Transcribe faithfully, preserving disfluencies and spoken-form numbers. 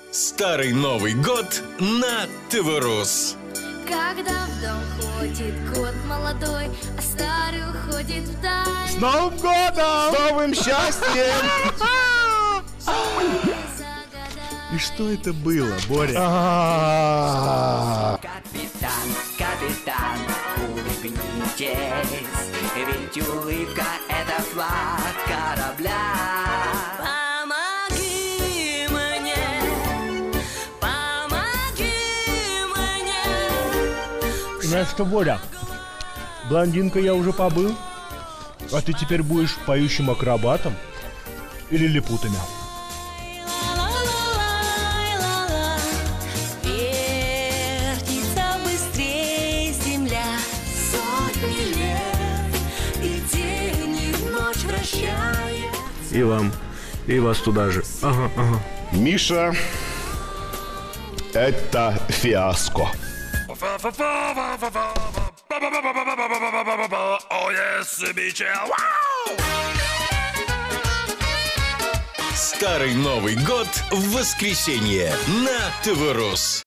Старый Новый год на ТВ-Рус. Когда в дом ходит год молодой, а старый уходит вдаль. С Новым годом! С новым счастьем! И что это было, Боря? Капитан, капитан, улыбнитесь, ведь улыбка — это флаг корабля. Помоги мне, помоги мне. Знаешь что, Боря, блондинка я уже побыл, а ты теперь будешь поющим акробатом или лилипутами. И вам, и вас туда же. Ага, ага. Миша, это фиаско. Старый Новый год в воскресенье на ТВ-Рус.